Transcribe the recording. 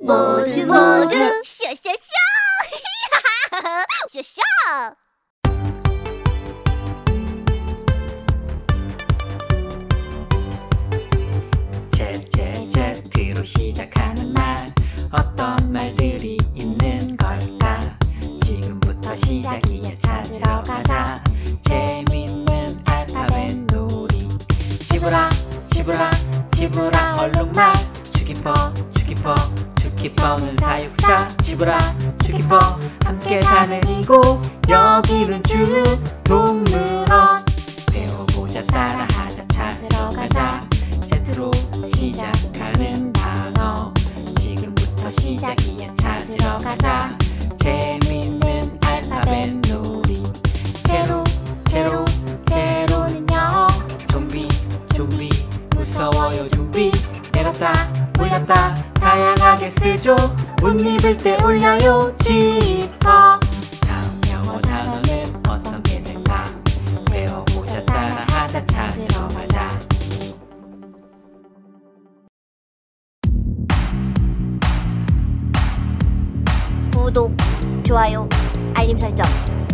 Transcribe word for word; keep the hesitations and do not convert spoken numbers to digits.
모두 모두 쇼쇼쇼! 쇼쇼! 제제제트로 시작하는 말, 어떤 말들이 있는 걸까? 지금부터 시작이야. 찾으러 가자. 재밌는 알파벳 놀이. 지브라 지브라 지브라 얼룩말. 주기퍼 주기퍼 주기퍼는 사육사. 지브라 주기퍼 함께 사는 이곳, 여기는 주동물원. 배워보자, 따라하자, 찾으러 가자. 제트로 시작하는 단어, 지금부터 시작이야. 찾으러 가자. 재밌는 알파벳 놀이. 제로 제로 제로는요, 좀비 좀비 무서워요. 좀비 내렸다 올렸다 다양하게 쓰죠. 옷 입을 때 올려요. 지퍼. 다음 영어 단어는 어떤 게 될까? 배워보자, 따라하자, 찾으러 가자. 구독, 좋아요, 알림 설정